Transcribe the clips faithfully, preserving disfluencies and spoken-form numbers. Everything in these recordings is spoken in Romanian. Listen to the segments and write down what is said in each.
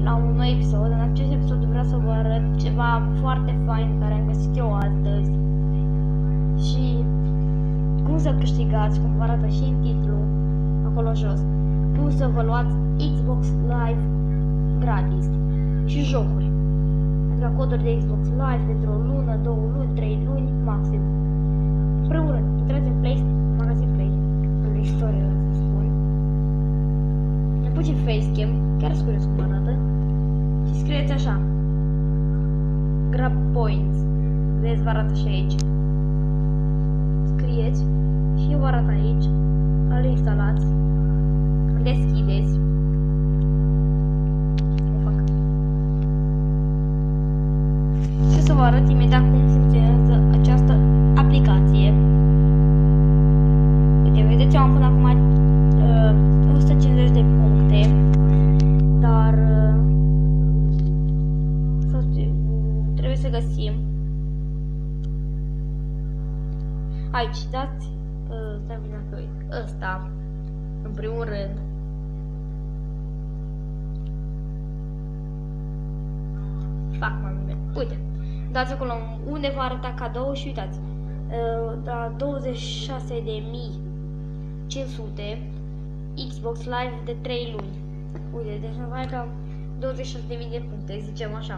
la un nou episod. În acest episod vreau să vă arăt ceva foarte fain care am găsit eu astăzi și cum să câștigați, cum vă arată și în titlu, acolo jos, cum să vă luați Xbox Live gratis și jocuri. Adică coduri de Xbox Live pentru o lună, două luni, trei luni, maxim. În primul rând, intrați în Play, magazin Play, în istorie, să spun. Ne punem facecam, chiar sunt curios cum arată, și scrieți așa: Grab Points. Vedeți, vă arată și aici. Scrieți și vă arată aici, îl instalați, îl deschideți. O fac. Și să vă arăt imediat cum funcționează această aplicație. Uite, vedeți, eu am până acum uh, o sută cincizeci de puncte, dar uh, să trebuie să găsim aici, dați uh, stai bine că uit, ăsta în primul rând. Fac mai bine. Uite, dați acolo unde vă arăta cadou și uitați, uh, la douăzeci și șase de mii cinci sute Xbox Live de trei luni. Uite, deci mai ca douăzeci și șase de mii de puncte, zicem așa.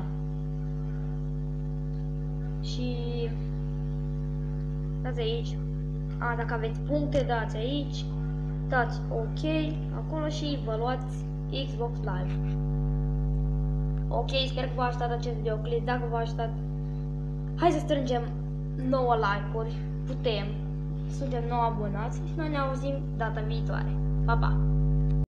Și dați aici. A, dacă aveți puncte, dați aici. Dați OK acolo și vă luați Xbox Live. Ok, sper că v-a ajutat acest videoclip. Dacă v-a ajutat, hai să strângem nouă like-uri. Putem. Suntem nou abonați și noi ne auzim data viitoare. Pa, pa!